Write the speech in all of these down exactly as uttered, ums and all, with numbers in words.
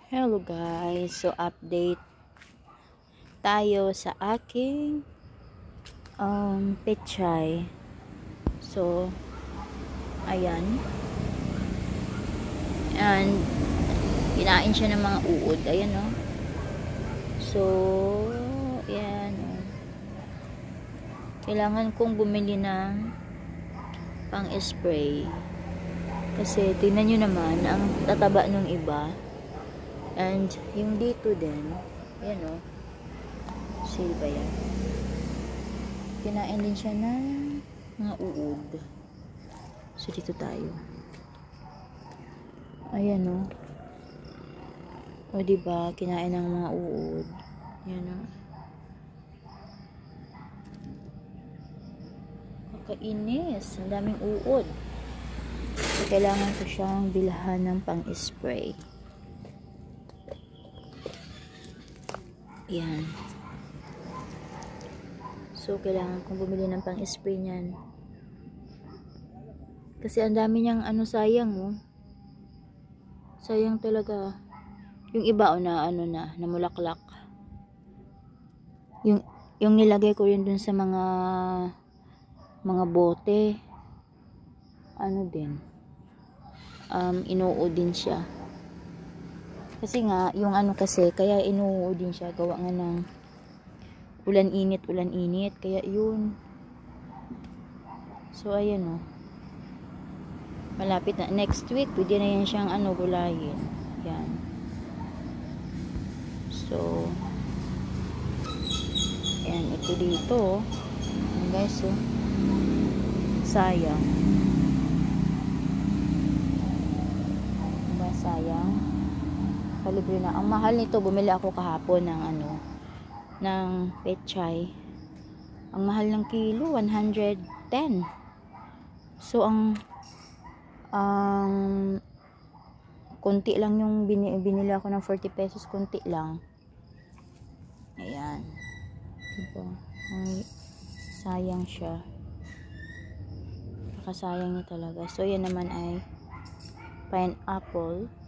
Hello guys, so update tayo sa aking um, pechay. So ayan, and kinain siya ng mga uod, ayan o. So ayan o, kailangan kong bumili ng pang spray kasi tingnan nyo naman ang tataba nung iba. And yung dito din, ayan o, sale ba yan? Kinain din siya ng mga uod. So dito tayo, ayan o, o diba, kinain ng mga uod. Ayan o, kakainis, ang daming uod. So kailangan ko siyang bilhan ng pang spray. Yan. So, kailangan kong bumili ng pang-spray niyan. Kasi ang dami niyang ano, sayang oh. Sayang talaga. Yung iba oh, na ano na, namulaklak. Yung, yung nilagay ko rin dun sa mga mga bote. Ano din. Um, inuod din siya. Kasi nga, yung ano kasi, kaya inuud din siya, gawa nga ng ulan-init, ulan-init, kaya yun. So, ayan o. Malapit na. Next week, pwede na yan siyang ano, gulayin. Yan. So, ayan, ito dito. Ayan guys, so, sayang. Diba, sayang. Libre na. Ang mahal nito, bumili ako kahapon ng ano, ng pechay. Ang mahal ng kilo, one hundred ten. So, ang ang konti lang yung binili, binili ako ng forty pesos, konti lang. Ayan. Diba? Ay, sayang siya. Nakasayang niya talaga. So, yan naman ay pineapple.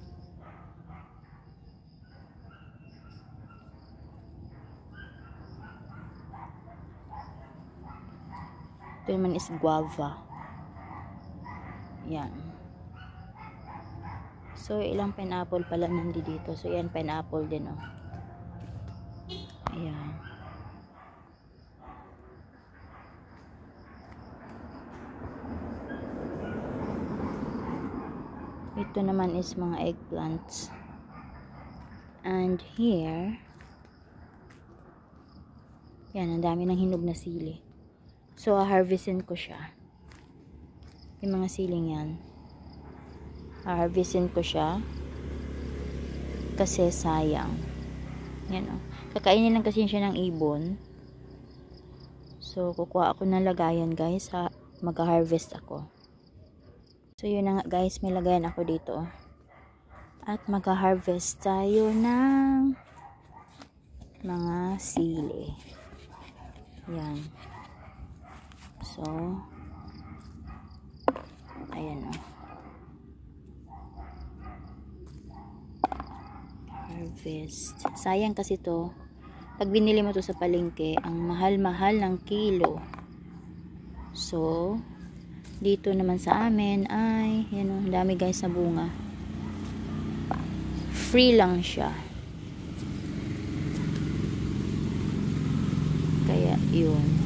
Ito naman is guava. Yan. So, ilang pineapple pala nandito dito. So, yan, pineapple din, oh. Ayan. Ito naman is mga eggplants. And here, yan, ang dami ng hinog na sili. So, harvestin ko siya. Yung mga siling yan. Harvestin ko siya. Kasi sayang. Yan o. Kakainin lang kasi siya ng ibon. So, kukuha ako ng lagayan guys. Mag-harvest ako. So, yun na nga guys. May lagayan ako dito. At mag-harvest tayo ng mga sili. Yan. So, ayan o. Harvest. Sayang kasi to. Pag binili mo to sa palengke, ang mahal-mahal ng kilo. So, dito naman sa amin ay, yan o, dami guys na bunga. Free lang siya. Kaya, yun.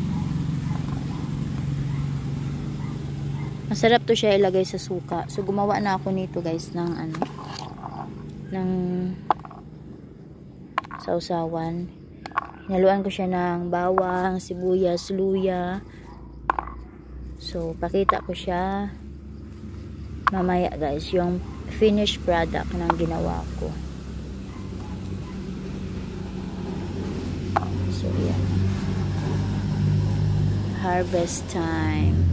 Masarap to siya ilagay sa suka. So, gumawa na ako nito guys ng ano, ng sausawan. Hinaluan ko siya ng bawang, sibuyas, luya. So, pakita ko siya mamaya guys, yung finished product ng ginawa ko. So, yan. Harvest time.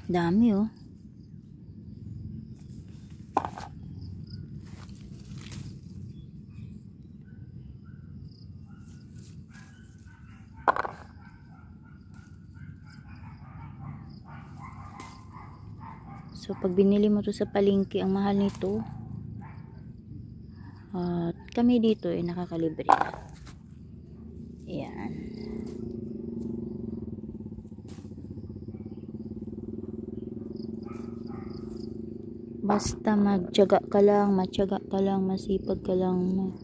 Dami oh. So pag binili mo to sa palengke, ang mahal nito. At kami dito ay eh, nakakalibre na. Ayan. Basta magtiyaga ka lang, matyaga ka lang, masipag ka lang,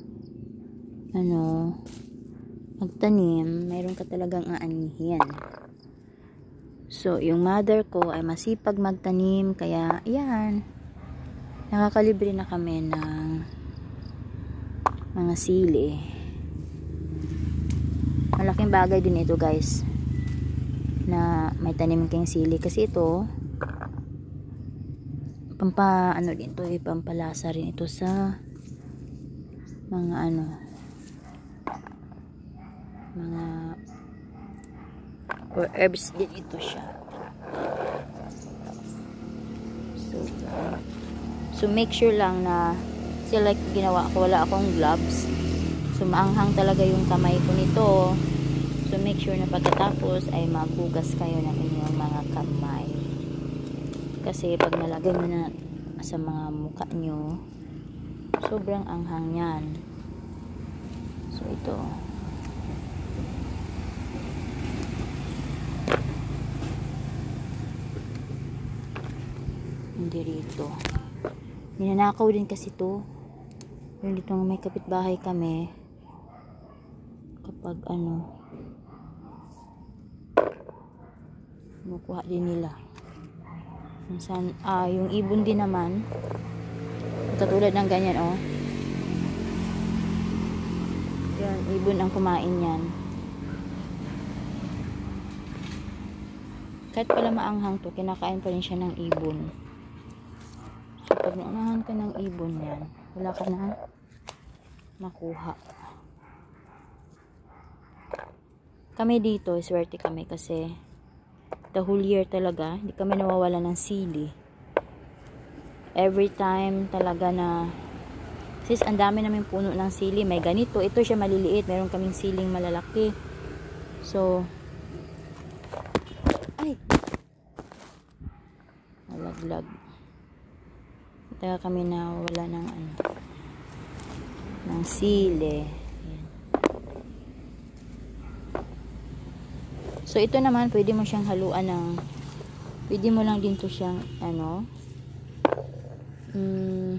ano, magtanim, mayroon ka talagang aanihin. So, yung mother ko ay masipag magtanim, kaya, yan, nakakalibre na kami ng mga sili. Malaking bagay din ito guys, na may tanim kang sili, kasi ito, pampa ano din to, eh, pampalasa rin ito sa mga ano, mga or herbs din ito siya. So, so make sure lang na sila like ginawa ko, wala akong gloves, so maanghang talaga yung kamay ko nito. So make sure na pagkatapos ay maghugas kayo ng inyong mga kamay. Kasi pag nalagay mo na sa mga mukha nyo, sobrang anghang yan. So ito. Hindi rito. Ninanakaw din kasi ito. Pero dito nga may kapitbahay kami. Kapag ano, makuha din nila. Minsan, ah, yung ibon din naman, katulad ng ganyan, oh. Yan, ibon ang kumain yan. Kahit pala maanghang to, kinakain pa rin siya ng ibon. So, pag naunahan ka ng ibon yan, wala ka na makuha. Kami dito, swerte kami kasi the whole year talaga, hindi kami nawawala ng sili. Every time talaga na, sis, ang dami namin puno ng sili. May ganito, ito siya maliliit. Meron kaming siling malalaki. So, ay, malaglag. Talaga kami nawawala ng ano, ng sili. Ayan. So, ito naman, pwede mo siyang haluan ng, pwede mo lang din to siyang, ano, hmm,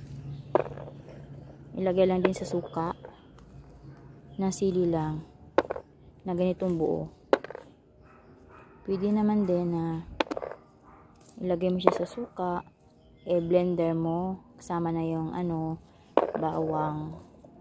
ilagay lang din sa suka, na sili lang, na ganitong buo. Pwede naman din na, ilagay mo siya sa suka, e-blender mo, kasama na yung, ano, bawang.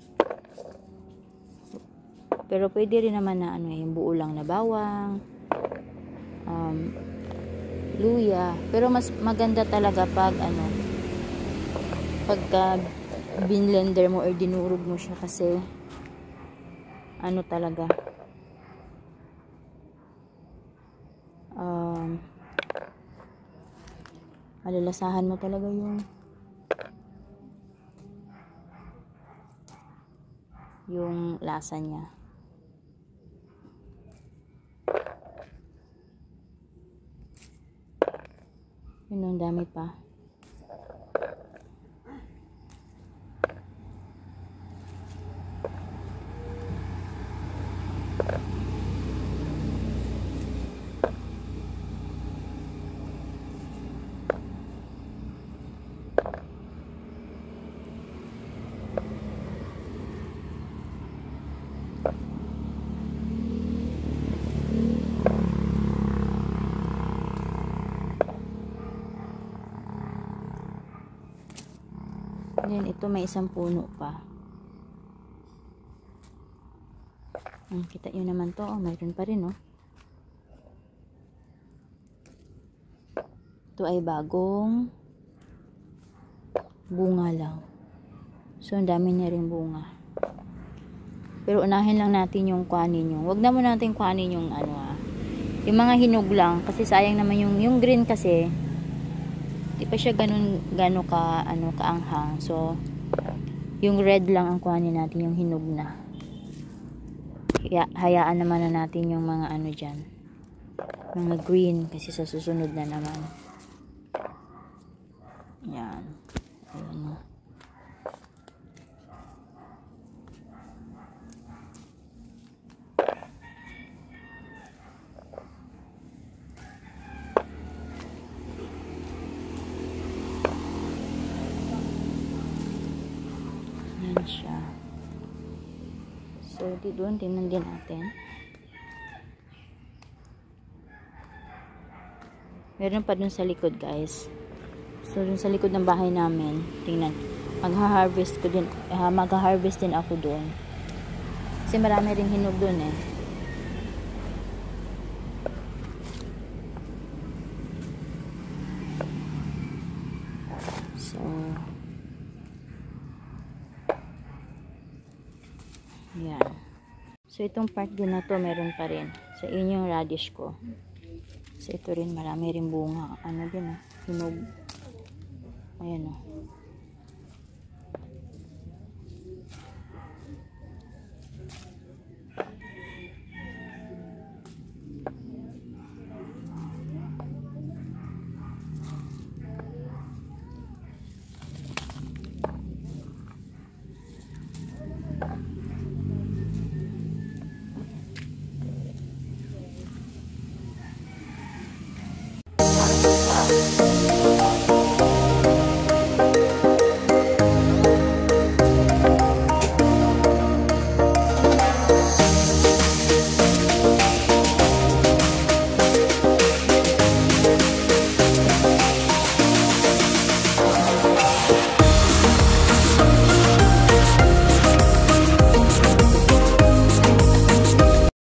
Pero pwede rin naman na ano, yung buo lang na bawang, um, luya. Pero mas maganda talaga pag ano, pagka binlender mo or dinurog mo siya, kasi ano talaga, um, malalasahan mo talaga yung yung lasa niya. Yun, ang dami pa. Then, ito may isang puno pa. Hmm, kita nyo naman to. Oh, mayroon pa rin, oh. Ito ay bagong bunga lang. So, ang dami niya rin bunga. Pero unahin lang natin yung kuhanin yung. Wag na mo natin kuhanin yung ano, ah, Yung mga hinog lang. Kasi sayang naman yung, yung green kasi, di pa siya ganun, gano ka, ano, kaanghang. So, yung red lang ang kuhanin natin, yung hinog na. Haya, hayaan naman na natin yung mga ano dyan. Mga green, kasi sa susunod na naman. Yan. Ayan. Yan siya. So, di doon, tingnan din natin. Meron pa dun sa likod, guys. So, dun sa likod ng bahay namin, tingnan, magha-harvest ko din, uh, magha-harvest din ako doon. Kasi marami ring hinog doon eh. So, yan. So, itong part din na to, meron pa rin. So, yun yung radish ko. So, ito rin, marami rin bunga. Ano din, oh, hinog. Ayan, oh.